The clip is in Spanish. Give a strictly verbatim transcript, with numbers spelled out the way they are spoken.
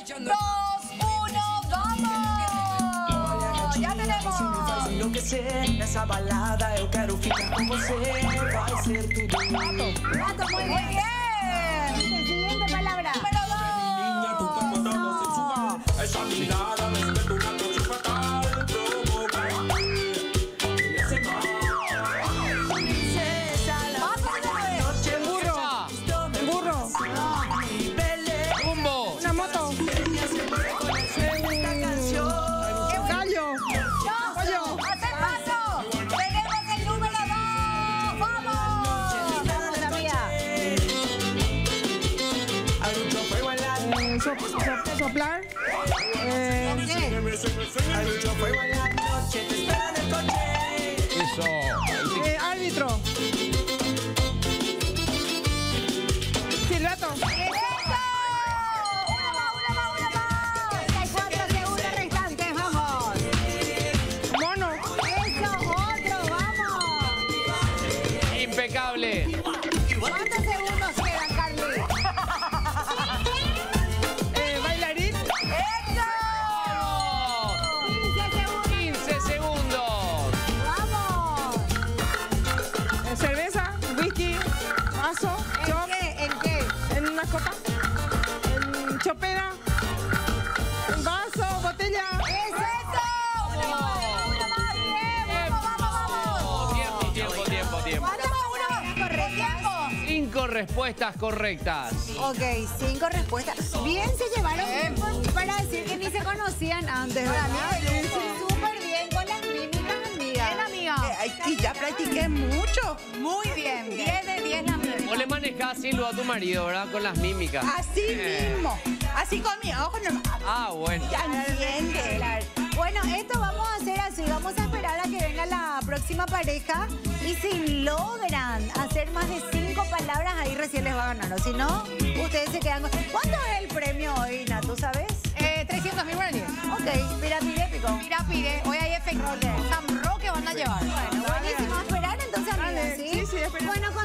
dos, uno, ¡vamos! ¡Ya tenemos! Nessa balada eu quero ficar com você. Vai ser tudo. Gato, muy bien. Siguiente palabra. Número dos. Esa mirada me espeta una noche fatal. Princesa, la noche Burro. Burro. Rumbo. Una moto. Gallo. Pollo. ¡Hacer paso! ¡Tenemos el número dos! ¡Vamos! Vamos, amiga. Eh, so- so- soplar. Eh, Hay mucho fuego en la noche, te espera en el coche. Eso. eh, árbitro. Silbato. ¡Eso! ¡Una más, una más, una más! treinta y cuatro segundos restantes, vamos. Mono. Eso, otro, vamos. Impecable. ¿Cuántos segundos quedan, Carly? Eh, bailarín. ¡Eso! quince segundos. quince segundos. Vamos. Eh, cerveza. Whisky. Vaso. ¿En Chop. qué? ¿En qué? En una copa. En chopera. En vaso. Botella. Eso. Una más, una más, bien, vamos, vamos, vamos. Tiempo, tiempo, tiempo, tiempo. ¿Cuánto más, una más? ¿Tiempo? Cinco respuestas correctas. Ok, cinco respuestas. Bien se llevaron tiempo para decir que ni se conocían antes, ¿verdad? Sí, súper bien con las mímicas, amiga. Bien, amiga. Y ya practiqué mucho. Muy bien. diez de diez la mía. Vos le manejás Silva a tu marido, ¿verdad? Con las mímicas. Así Eh. mismo. Así con mi ojo nomás. Ah, bueno. Ya entiende. Claro. Bueno, esto vamos a hacer así. Vamos a esperar a que venga la próxima pareja. Y si logran hacer más de cinco palabras, ahí recién les va a ganar. O si no, ustedes se quedan con... ¿Cuánto es el premio hoy, Natu, sabes? Eh, trescientos mil guaraníes. Ok, pirámide épico. Mira, pide. Hoy hay efecto. San Roque van a llevar. Bueno, buenísimo. A esperar entonces, amiga, Dale. ¿sí? Sí, sí, espera. Bueno, con